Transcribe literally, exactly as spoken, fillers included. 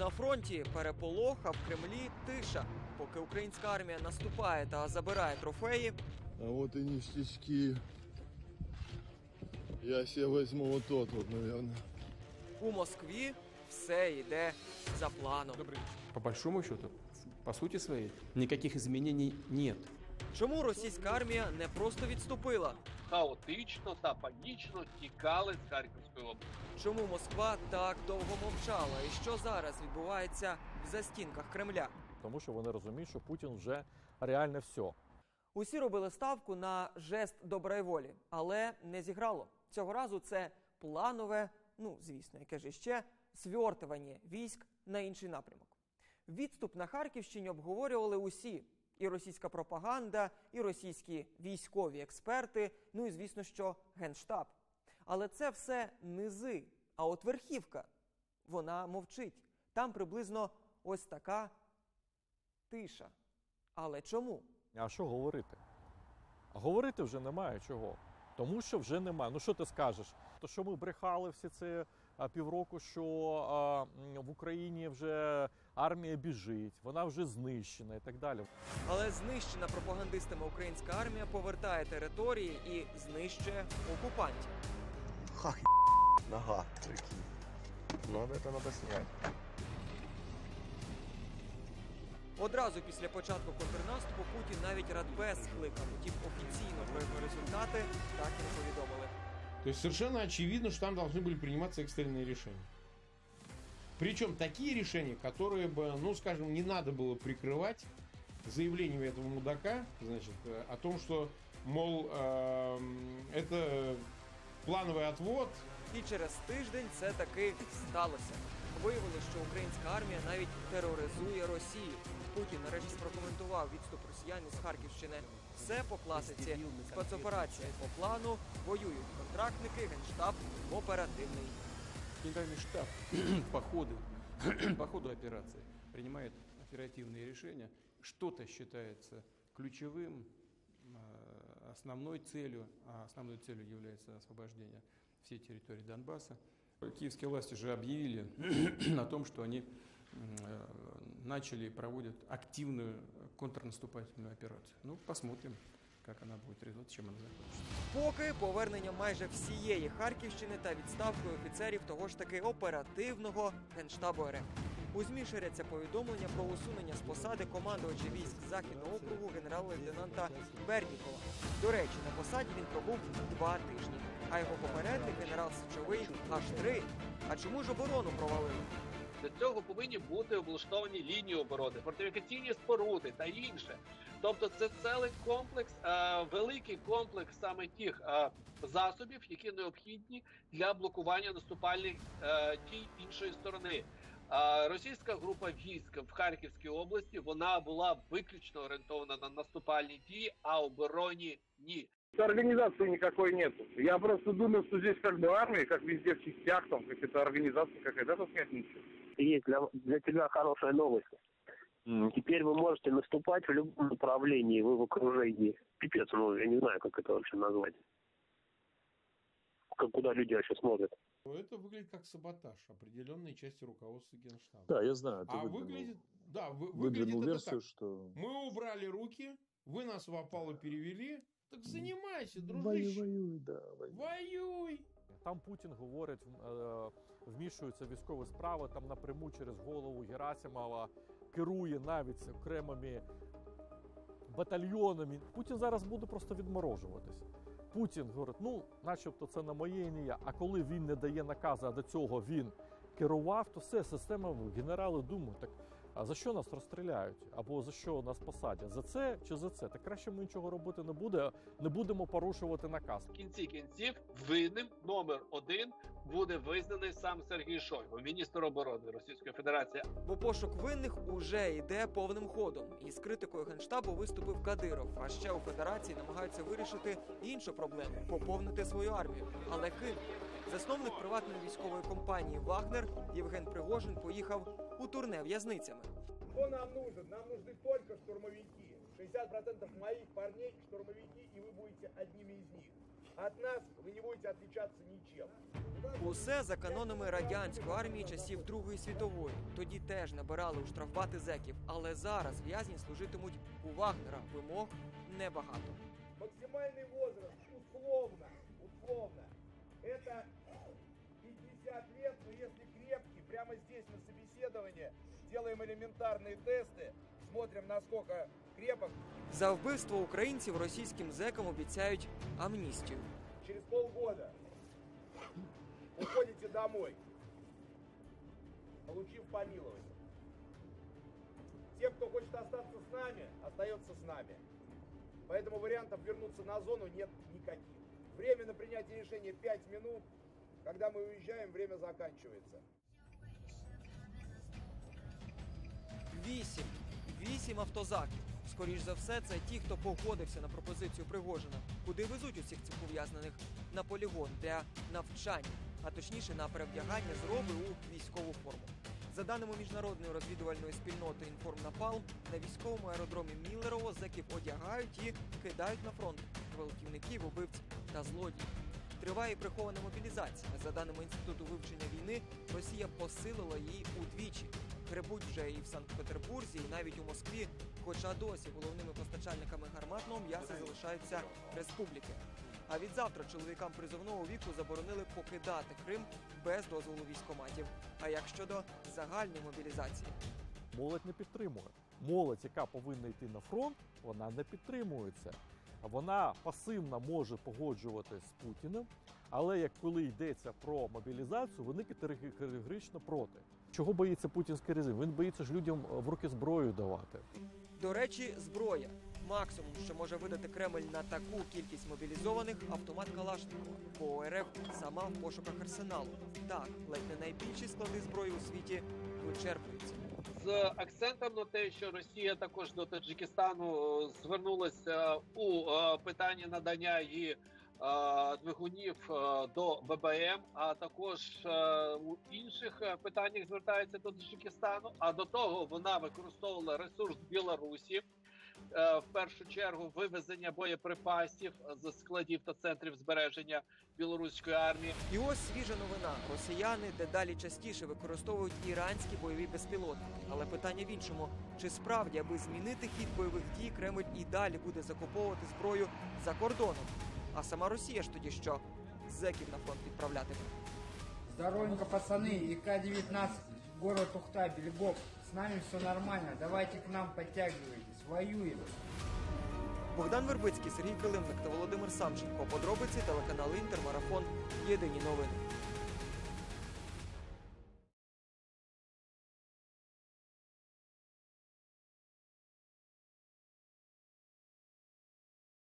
На фронті переполох, а в Кремлі тиша. Поки українська армія наступає та забирає трофеї. А от і ништячки. Я ще візьму вот тот вот, наверное. У Москві все йде за планом. По большому счету, по сути своей, никаких изменений нет. Чому російська армія не просто відступила? Хаотично та панічно тікали з Харківської області. Чому Москва так довго мовчала? І що зараз відбувається в застінках Кремля? Тому що вони розуміють, що Путін вже реальне все. Усі робили ставку на жест доброї волі, але не зіграло. Цього разу це планове, ну, звісно, яке ж іще, свертування військ на інший напрямок. Відступ на Харківщині обговорювали усі. І російська пропаганда, і російські військові експерти, ну і, звісно, що Генштаб. Але це все низи. А от верхівка, вона мовчить. Там приблизно ось така тиша. Але чому? А що говорити? А говорити вже немає чого. Тому що вже немає. Ну що ти скажеш? То, що ми брехали всі ці а, півроку, що а, в Україні вже армія біжить, вона вже знищена і так далі. Але знищена пропагандистами українська армія повертає території і знищує окупантів. Ха, нога, прикинь. Надо это надо снять. Одразу після початку контрнаступу Путін навіть Радбез скликав. Утім, офіційно про його результати так і не повідомили. То есть совершенно очевидно, что там должны были приниматься экстренные решения. Причем такие решения, которые бы, ну скажем, не надо было прикрывать заявлениями этого мудака, значит, о том, что, мол, э, это плановый отвод. І через тиждень це таки сталося. Виявилося, що українська армія навіть тероризує Росію. Путін нарешті прокоментував відступ росіян із Харківщини. Все по класиці. Спецоперація по плану, воюють контрактники, Генштаб оперативний. Генеральный штаб по ходу, по ходу операции принимает оперативные решения. Что-то считается ключевым, основной целью, а основной целью является освобождение всей территории Донбасса. Киевские власти же объявили о том, что они начали и проводят активную контрнаступательную операцию. Ну, посмотрим, как она будет результат, чем она закончится. Поки повернення майже всієї Харківщини та відставкою офіцерів того ж таки оперативного Генштабу РФ. У ЗМІ ширяться повідомлення про усунення з посади командувача військ Західного округу генерал-лейтенанта Бернікова. До речі, на посаді він пробув два тижні, а його попередник генерал Січовий аж три. А чому ж оборону провалили? Для цього повинні бути облаштовані лінії оборони, фортифікаційні споруди та інше. Тобто це цілий комплекс, е, великий комплекс саме тих е, засобів, які необхідні для блокування наступальних е, дій іншої сторони. Е, російська група військ в Харківській області, вона була виключно орієнтована на наступальні дії, а обороні ні. Организации никакой нету. Я просто думал, что здесь как бы армия, как везде в частях, там какая-то организация какая-то, тут нет ничего. Есть для, для тебя хорошая новость. Mm. Теперь вы можете наступать в любом направлении, вы в окружении. Пипец, ну я не знаю, как это вообще назвать. Как, куда люди вообще смотрят. Это выглядит как саботаж определенной части руководства Генштаба. Да, я знаю. Ты а выдвинул, выглядит, да, вы, выглядит выглядит версию, это так. что... Мы убрали руки, вы нас в опалу перевели, так занимайся, дружище. Воюй, воюй, да, воюй. Воюй. Там Путін говорить, вмішуються в військові справи, там напряму через голову Герасимова, керує навіть окремими батальйонами. Путін зараз буде просто відморожуватись. Путін говорить, ну, начебто це на моє ім'я, а коли він не дає накази, а до цього він керував, то все, система, генерали думають, так, а за що нас розстріляють? Або за що нас посадять? За це чи за це? Так краще ми нічого робити не буде, не будемо порушувати наказ. В кінці кінців винним номер один буде визнаний сам Сергій Шойгу, міністр оборони Російської Федерації. Бо пошук винних уже йде повним ходом. І з критикою Генштабу виступив Кадиров. А ще у Федерації намагаються вирішити іншу проблему – поповнити свою армію. Але ким? Засновник приватної військової компанії «Вагнер» Євген Пригожин поїхав у турне в'язницями. Что нам нужен? Нам нужны только штурмовики. шестьдесят процентов моих парней штурмовики, и вы будете одними из них. от нас вы не будете отличаться ничем. Усе за канонами радянської армії часів Другої світової. Тоді теж набирали у штрафбати зеків, але зараз в'язні служитимуть у Вагнера. Вимог небагато. Максимальный возраст условно, условно, это пятьдесят лет, но если крепкий, прямо здесь на собеседовании делаем элементарные тесты, смотрим, насколько крепок. За вбивство українців російським зекам обіцяють амністію. Через полгода уходите домой, получив помилование. Те, кто хочет остаться с нами, остается с нами. Поэтому вариантов вернуться на зону нет никаких. Время на принятие решения пять минут. Когда мы уезжаем, время заканчивается. Вісім. Вісім автозаків. Скоріш за все, це ті, хто погодився на пропозицію Пригожина. Куди везуть усіх цих ув'язнених? На полігон для навчання, а точніше на перевдягання зроби у військову форму. За даними міжнародної розвідувальної спільноти «Інформнапалм», на військовому аеродромі Міллерово зеків одягають і кидають на фронт гвалтівників, убивць та злодіїв. Триває прихована мобілізація. За даними Інституту вивчення війни, Росія посилила її удвічі. Гребуть вже і в Санкт-Петербурзі, і навіть у Москві, хоча досі головними постачальниками гарматного м'яса залишаються республіки. А від завтра чоловікам призовного віку заборонили покидати Крим без дозволу військкоматів. А як щодо загальної мобілізації? Молодь не підтримує. Молодь, яка повинна йти на фронт, вона не підтримується. Вона пасивно може погоджуватись з Путіним, але як коли йдеться про мобілізацію, вони категорично проти. Чого боїться путінський режим? Він боїться ж людям в руки зброю давати. До речі, зброя. Максимум, що може видати Кремль на таку кількість мобілізованих – автомат Калашникова. Бо РФ сама в пошуках арсеналу. Так, ледь не найбільші склади зброї у світі вичерпуються. З акцентом на те, що Росія також до Таджикистану звернулася у питанні надання її двигунів до Б Б М, а також у інших питаннях звертається до Таджикистану. А до того вона використовувала ресурс Білорусі, в першу чергу вивезення боєприпасів з складів та центрів збереження білоруської армії. І ось свіжа новина. Росіяни дедалі частіше використовують іранські бойові безпілотники. Але питання в іншому. Чи справді, аби змінити хід бойових дій, Кремль і далі буде закуповувати зброю за кордоном? А сама Росія ж тоді що? Зеків на фронт відправлятиме. Здоровенько, пацаны, И К девятнадцать, город Ухта, Бельгов. С нами все нормально, давайте к нам подтягивайтесь, воюем. Богдан Вербицький, Сергій Килимник та Володимир Самченко. Подробиці телеканал Інтер, Марафон. Єдині новини.